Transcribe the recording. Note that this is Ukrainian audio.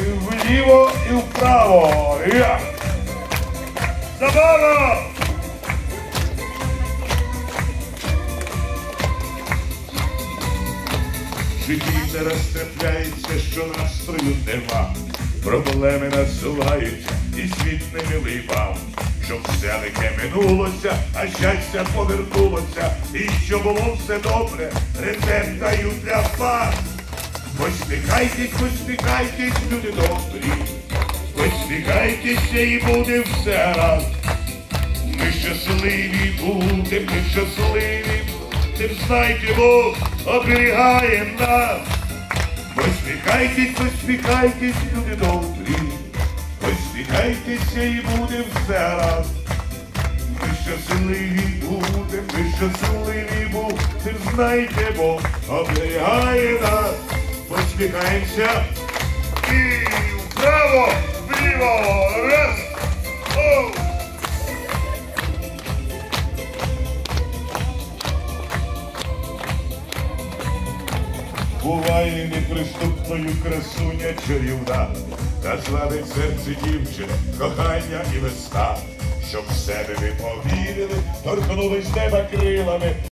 вліво і вправо. Я. Забава! В житті зараз трапляється, що настрою нема. Проблеми насуваються і світ немилий вам. Щоб все лихе минулося, а щастя повернулося. І що було все добре, рецепт даю для вас. Посміхайтесь, люди добрі. Посміхайтеся і буде все гаразд. Ми щасливі будем, ми щасливі будем, знайте, Бог оберігає нас. Посміхайтесь, люди добрі. Посміхайтеся і буде все гаразд. Ми щасливі будем, знайте, Бог оберігає нас. Посміхаємося і вправо, вліво, раз, оу! Буває неприступною красуня чарівна, та славить серце дівчини, кохання і весна. Щоб в себе ви повірили, торкнулись неба крилами.